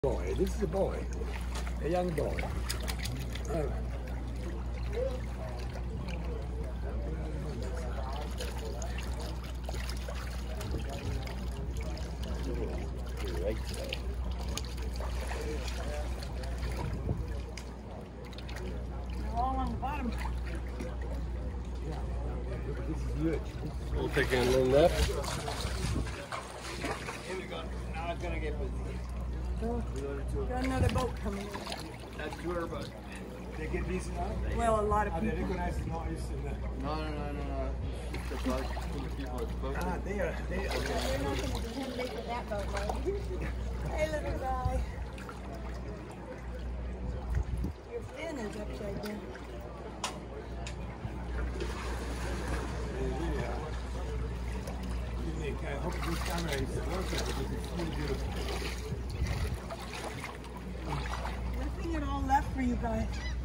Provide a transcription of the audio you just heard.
Boy, this is a boy, a young boy. Oh. Great day. They're all on the bottom. Yeah, this is huge. We'll take a little left. Here we go. Now it's gonna get busy. Got another boat coming in. That's tour, but They get busy now? Well, a lot of They people. recognize the noise and no. It's just the blood from the people that's boating. they are. They're not going to be him for that boat, right? Hey, little guy. Your fin is upside down. I hope this camera is working because it's really beautiful. Nothing at all left for you guys.